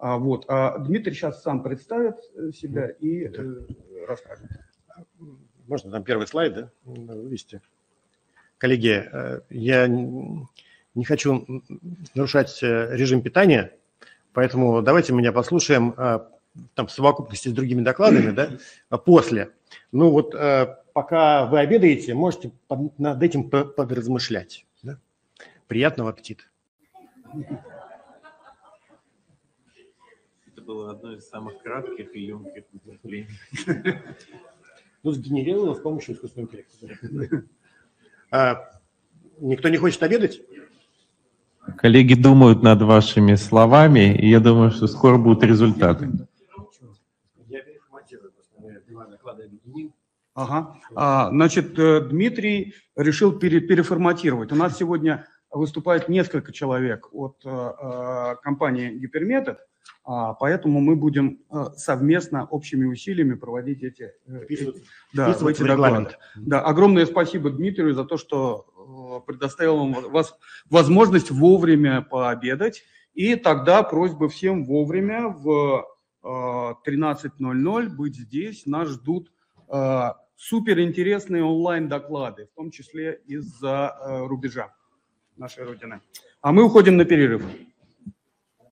Вот. Дмитрий сейчас сам представит себя и расскажет. Можно там первый слайд, да, вывести? Коллеги, я не хочу нарушать режим питания, поэтому давайте меня послушаем там, в совокупности с другими докладами, да, после. Ну вот пока вы обедаете, можете над этим подразмышлять. Да? Приятного аппетита. Это было одно из самых кратких и емких выступлений. Ну, сгенерировано с помощью искусственного интеллекта. Никто не хочет обедать? Коллеги думают над вашими словами, и я думаю, что скоро будут результаты. Я переформатирую, два доклада объединил. Ага. Значит, Дмитрий решил переформатировать. У нас сегодня выступает несколько человек от компании Гиперметод, поэтому мы будем совместно общими усилиями проводить эти доклады. Да, огромное спасибо Дмитрию за то, что предоставил вам возможность вовремя пообедать. И тогда просьба всем вовремя в 13:00 быть здесь. Нас ждут суперинтересные онлайн-доклады, в том числе из-за рубежа нашей Родины. А мы уходим на перерыв.